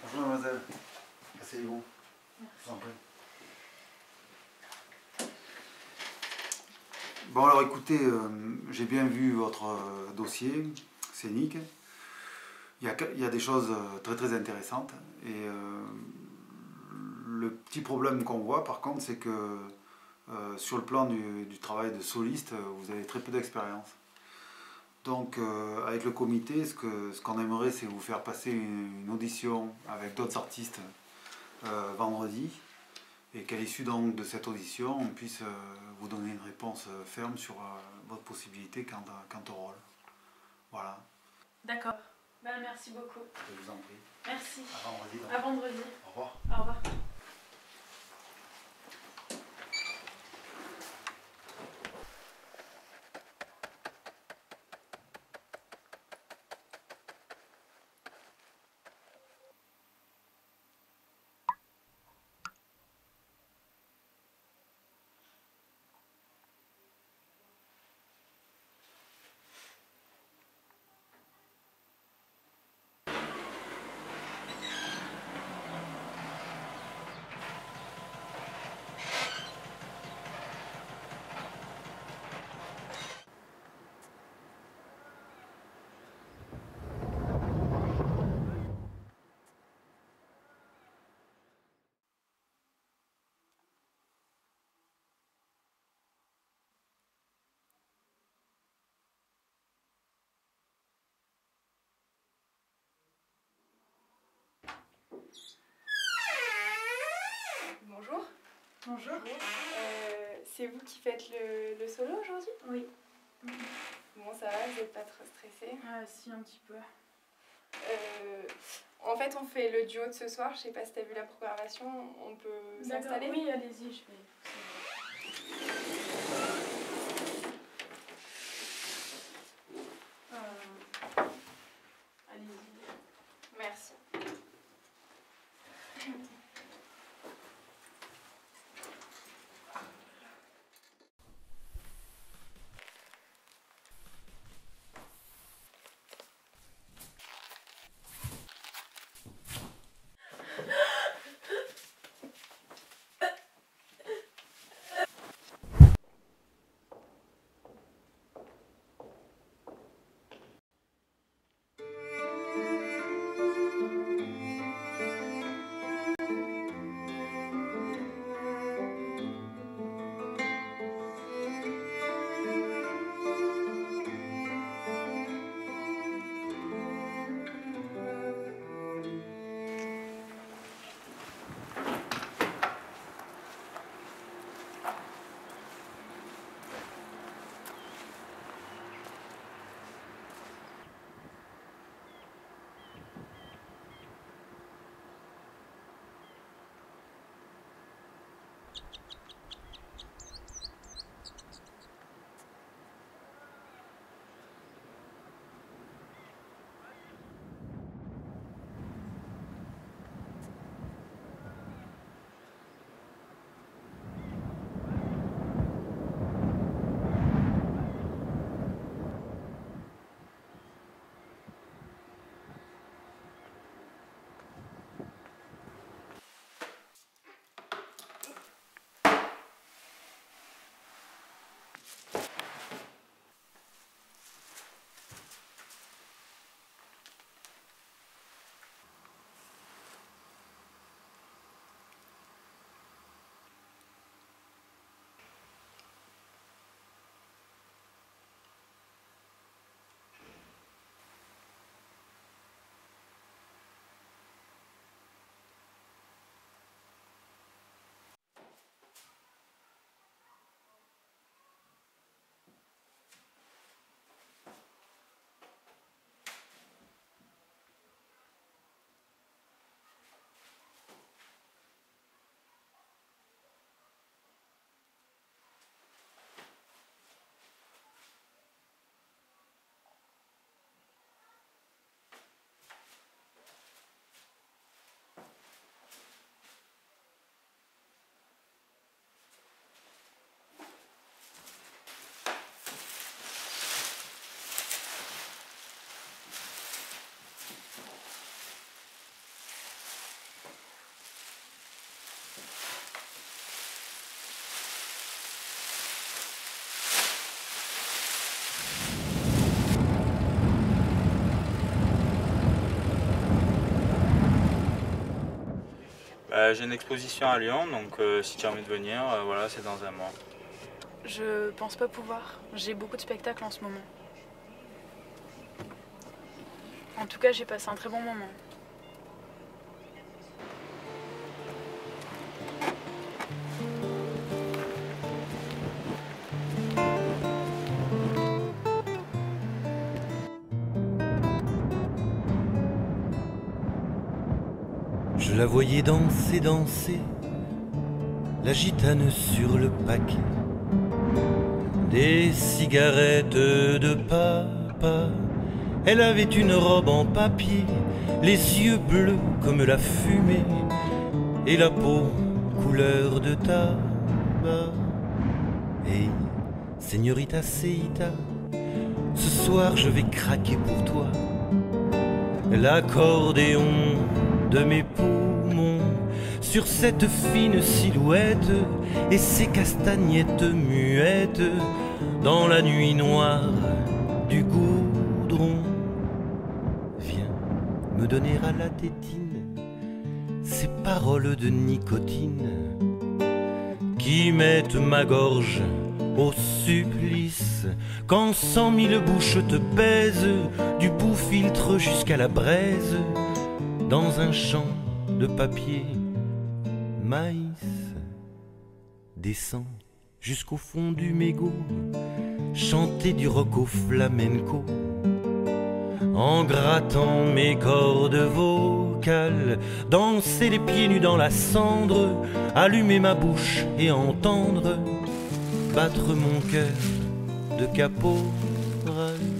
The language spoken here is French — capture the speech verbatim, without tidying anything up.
Bonjour mademoiselle, asseyez-vous. Je vous en prie. Bon alors écoutez, euh, j'ai bien vu votre euh, dossier scénique. Il y, a, il y a des choses euh, très très intéressantes. Et euh, le petit problème qu'on voit par contre, c'est que euh, sur le plan du, du travail de soliste, vous avez très peu d'expérience. Donc euh, avec le comité, ce que ce qu'on aimerait, c'est vous faire passer une, une audition avec d'autres artistes euh, vendredi, et qu'à l'issue donc de cette audition, on puisse euh, vous donner une réponse euh, ferme sur euh, votre possibilité quant, à, quant au rôle. Voilà. D'accord. Ben, merci beaucoup. Je vous en prie. Merci. À vendredi. Donc. À vendredi. Au revoir. Au revoir. Bonjour. Bonjour. Euh, c'est vous qui faites le, le solo aujourd'hui? Oui. Bon, ça va, vous n'êtes pas trop stressé? Ah si, un petit peu. Euh, en fait, on fait le duo de ce soir. Je sais pas si tu as vu la programmation. On peut s'installer? Oui, allez-y, je vais... Euh... Allez-y. Merci. Euh, j'ai une exposition à Lyon, donc euh, si tu as envie de venir, euh, voilà, c'est dans un mois. Je pense pas pouvoir. J'ai beaucoup de spectacles en ce moment. En tout cas, j'ai passé un très bon moment. Je la voyais danser, danser, la gitane sur le paquet, des cigarettes de papa. Elle avait une robe en papier, les yeux bleus comme la fumée, et la peau couleur de tabac. Hey, señorita Seita, ce soir je vais craquer pour toi. L'accordéon de mes poumons sur cette fine silhouette et ces castagnettes muettes dans la nuit noire du goudron. Viens me donner à la tétine ces paroles de nicotine qui mettent ma gorge au supplice quand cent mille bouches te baisent du bout filtre jusqu'à la braise dans un champ de papier maïs. Descends jusqu'au fond du mégot, chanter du rock au flamenco en grattant mes cordes vocales, danser les pieds nus dans la cendre, allumer ma bouche et entendre battre mon cœur de caporal.